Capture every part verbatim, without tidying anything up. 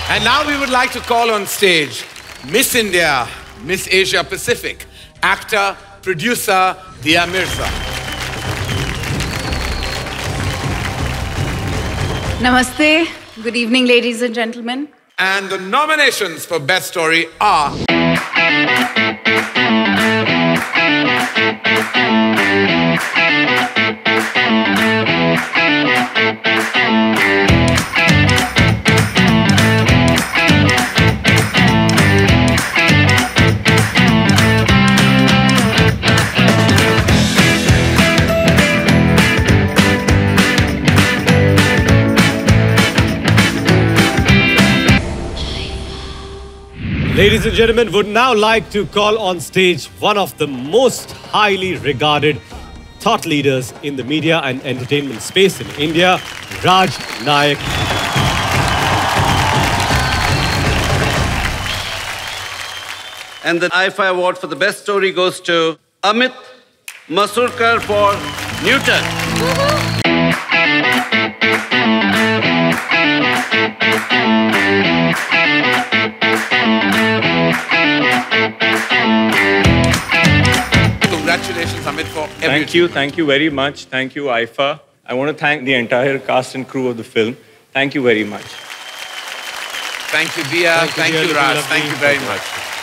And now we would like to call on stage Miss India, Miss Asia Pacific, actor, producer, Dia Mirza. Namaste. Good evening, ladies and gentlemen. And the nominations for Best Story are... Ladies and gentlemen, would now like to call on stage one of the most highly regarded thought leaders in the media and entertainment space in India, Raj Nayak. And the I F I Award for the Best Story goes to Amit Masurkar for Newton. Congratulations, Amit, for everything. Thank you, thank you very much. Thank you, I F A. I want to thank the entire cast and crew of the film. Thank you very much. Thank you, Dia. Thank, thank you, you Raj. Thank you very much.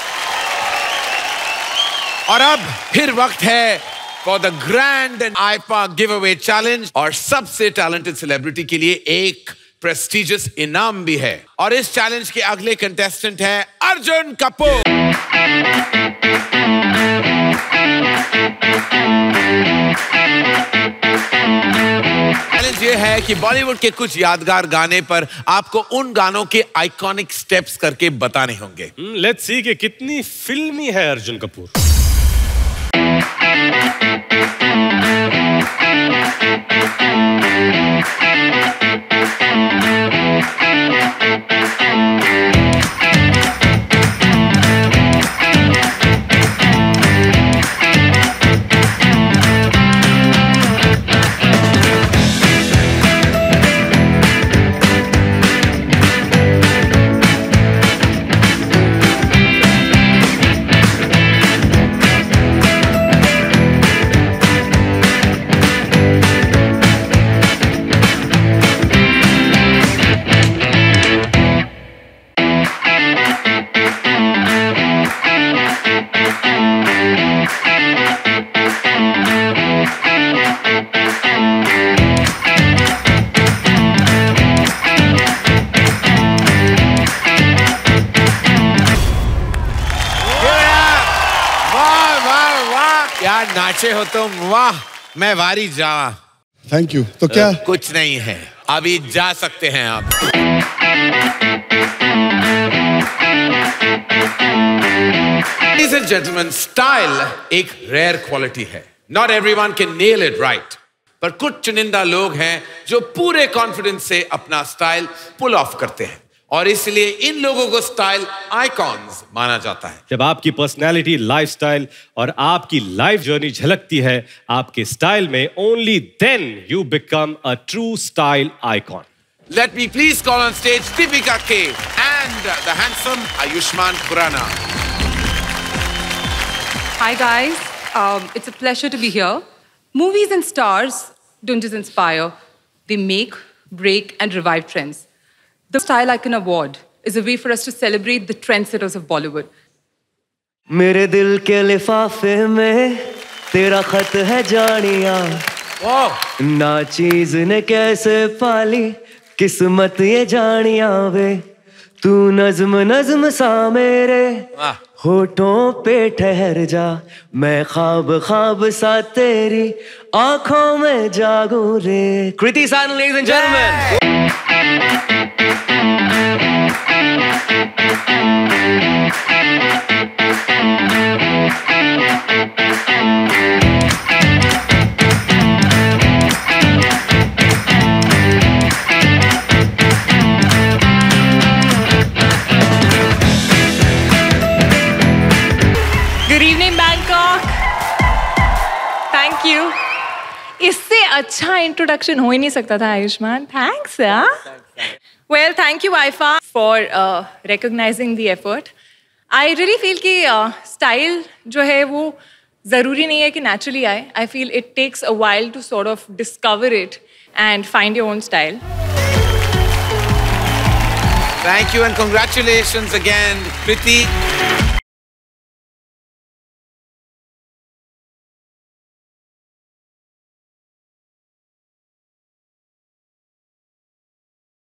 और अब फिर वक्त है for the grand and I F A giveaway challenge और सबसे talented celebrity के लिए एक prestigious इनाम भी है और इस challenge के अगले contestant है अर्जुन कपूर। चैलेंज ये है कि बॉलीवुड के कुछ यादगार गाने पर आपको उन गानों के आइकॉनिक स्टेप्स करके बताने होंगे। लेट्स सी कि कितनी फिल्मी है अर्जुन कपूर। यार नाचे हो तुम, वाह, मैं वारी जा। Thank you. तो क्या कुछ नहीं है, अभी जा सकते हैं आप। Ladies and gentlemen, style एक rare quality है। Not everyone can nail it right, पर कुछ चुनिंदा लोग हैं जो पूरे कॉन्फिडेंस से अपना स्टाइल पुल ऑफ करते हैं और इसलिए इन लोगों को स्टाइल आइकॉन्स माना जाता है। जब आपकी पर्सनालिटी, लाइफस्टाइल और आपकी लाइफ जर्नी झलकती है आपके स्टाइल में, only then you become a true style icon. Let me please call on stage Deepika K and the handsome Ayushmann Khurrana. Hi guys, um, it's a pleasure to be here. Movies and stars don't just inspire, they make, break and revive trends. The Style Icon Award is a way for us to celebrate the trendsetters of Bollywood. मेरे दिल के लिफाफे में तेरा खत है जानिया, ना चीज ने कैसे पाली किस्मत ये जानिया वे, तू नज्म नज्म सा मेरे होठों पे ठहर जा, मैं ख्वाब ख्वाब सा तेरी आंखों में जागू रे। कृति सानन, ladies and gentlemen. Good evening, Bangkok. Thank you. इससे अच्छा इंट्रोडक्शन हो ही नहीं सकता था आयुष्मान। थैंक्स यार। Well, thank you, Aifa, for uh, recognizing the effort. I really feel कि uh, style जो है वो ज़रूरी नहीं है कि naturally आए. I feel it takes a while to sort of discover it and find your own style. Thank you and congratulations again, Kriti.